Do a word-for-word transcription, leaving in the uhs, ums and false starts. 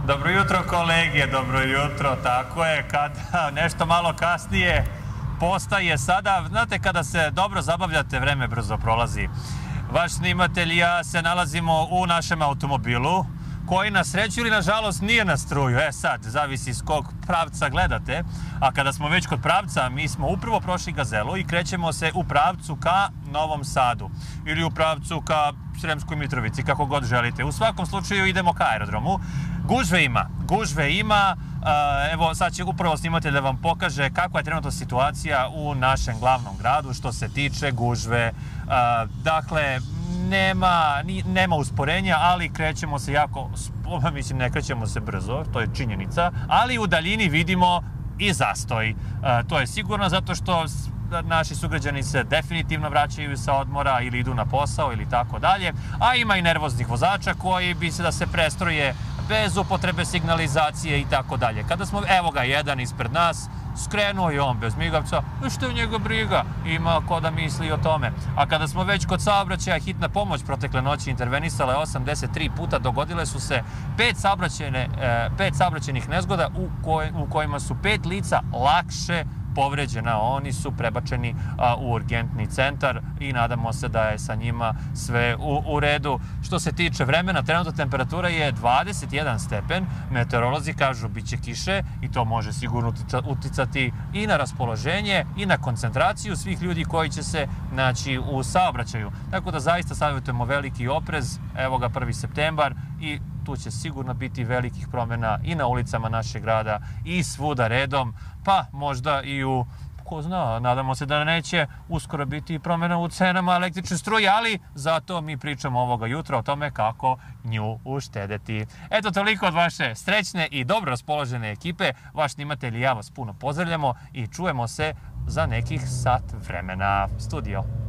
Dobro jutro kolege, dobro jutro, tako je, kada nešto malo kasnije postaje sada, znate kada se dobro zabavljate, vreme brzo prolazi. Vaš snimatelj i ja se nalazimo u našem automobilu, koji na sreću ili nažalost nije na struju. E sad, zavisi s kog pravca gledate. A kada smo već kod pravca, mi smo upravo prošli Gazelu i krećemo se u pravcu ka Novom Sadu. Ili u pravcu ka Sremskoj Mitrovici, kako god želite. U svakom slučaju idemo ka aerodromu. Gužve ima, gužve ima. Evo, sad će upravo snimatelj da vam pokaže kakva je trenutno situacija u našem glavnom gradu što se tiče gužve. Dakle, Nema, nema usporenja, ali krećemo se jako, mislim ne krećemo se brzo, to je činjenica, ali u daljini vidimo i zastoj. To je sigurno zato što naši sugrađani se definitivno vraćaju sa odmora ili idu na posao ili tako dalje, a ima i nervoznih vozača koji bi se da se prestroje bez upotrebe signalizacije i tako dalje. Kada smo, evo ga, jedan ispred nas, skrenuo je on bez migavca, što je njega briga, ima ko da misli o tome. A kada smo već kod saobraćaja, hitna pomoć protekle noći intervenisala je osamdeset tri puta, dogodile su se pet saobraćajnih nezgoda u kojima su pet lica lakše povređena. Oni su prebačeni u urgentni centar i nadamo se da je sa njima sve u redu. Što se tiče vremena, trenutna temperatura je dvadeset jedan stepen. Meteorolozi kažu bit će kiše i to može sigurno uticati i na raspoloženje i na koncentraciju svih ljudi koji će se naći u saobraćaju. Tako da zaista savjetujemo veliki oprez. Evo ga prvi septembar i tu će sigurno biti velikih promjena i na ulicama našeg grada i svuda redom, pa možda i u, ko zna, nadamo se da neće uskoro biti promjena u cenama električne struje, ali zato mi pričamo ovoga jutra o tome kako nju uštedeti. Eto, toliko od vaše srećne i dobro raspoložene ekipe. Vaš snimatelj i ja vas puno pozdravljamo i čujemo se za nekih sat vremena. Studio.